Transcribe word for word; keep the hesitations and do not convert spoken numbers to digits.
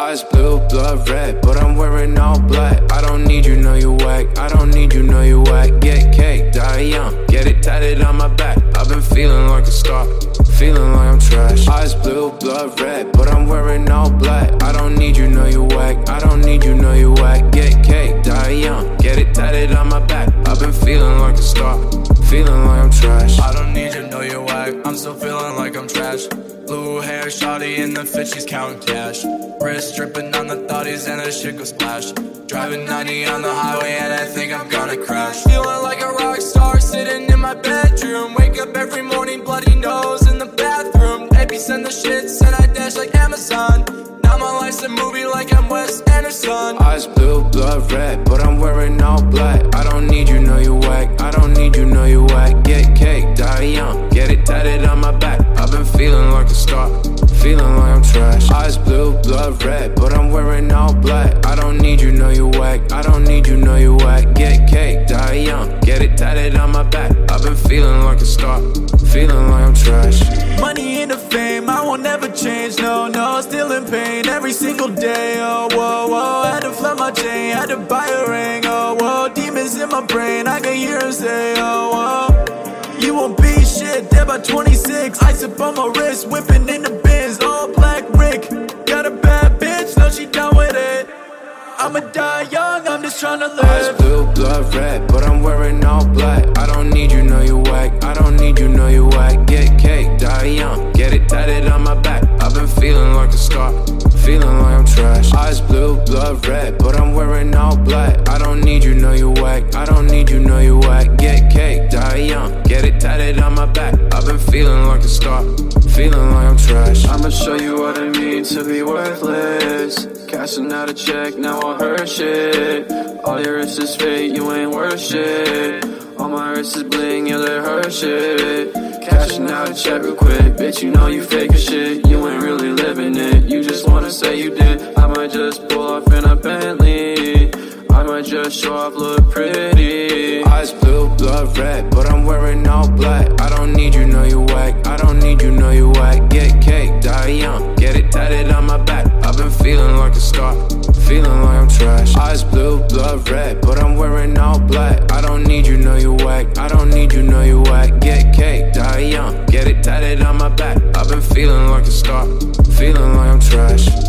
Eyes blue, blood red, but I'm wearing all black. I don't need you, know you whack. I don't need you, know you whack. Get cake, die young, get it tatted on my back. I've been feeling like a star, feeling like I'm trash. Eyes blue, blood red, but I'm wearing all black. I don't need you, know you whack. I don't need you, know you whack. Get cake, die young, get it tatted on my back. I've been feeling like a star, feeling like I'm trash. I don't need you, know you whack. I'm still feeling like I'm trash. Blue hair, shawty in the fit, she's counting cash. Wrist dripping on the thotties and that shit goes splash. Driving ninety on the highway and I think I'm gonna crash. Feeling like a rock star sitting in my bedroom. Wake up every morning, bloody nose in the bathroom. Baby send the shits and I dash like Amazon. Now my life's a movie like I'm Wes Anderson. Eyes blue, blood red, but I'm wearing all black. I don't need you, know you whack. I don't need you, know you whack. Get cake, die young, get it tatted on my back. I've been feeling like a star, feeling like I'm trash. Eyes blue, blood red, but I'm wearing all black. I don't need you, know you whack. I don't need you, know you whack. Get cake, die young, get it tatted on my back. I've been feeling like a star, feeling like I'm trash. Money and the fame, I won't never change, no, no. Still in pain every single day, oh, whoa, whoa. Had to flood my chain, had to buy a ring, oh, whoa. Demons in my brain, I can hear them say, oh, whoa. You won't be shit, dead by twenty-six. Ice up on my wrist, whipping in the bins. All black Rick, got a bad bitch, no she done with it. I'ma die young, I'm just tryna live. Eyes blue, blood red, but I'm wearing all black. I don't need you, know you whack. I don't need you, know you whack. Get cake, die young, get it tatted on my back. I've been feeling like a star, feeling like I'm trash. Eyes blue, blood red, but I'm wearing all black. I don't need you, know you whack. I don't need you, know you whack. Get cake, die young, get it tatted on my back. I've been feeling like a star, feeling like I'm trash. I'ma show you what it means to be worthless. Cashing out a check, now I hurt shit. All your wrist is fake, you ain't worth shit. All my wrist is bling, yeah, they hurt shit. Cashing out a check real quick, bitch, you know you fake as shit. You ain't really living it, you just wanna say you did. I might just pull off in a Bentley, I might just show off, look pretty. Eyes blue, blood red, but I'm wearing all black. I don't need you, know you whack. I don't need you, know you whack. Get cake, die young, get it tatted on my back. I've been feeling like a star, feeling like I'm trash. Eyes blue, blood red, but I'm wearing all black. I don't need you, know you whack. I don't need you, know you whack. Get cake, die young, get it tatted on my back. I've been feeling like a star, feeling like I'm trash.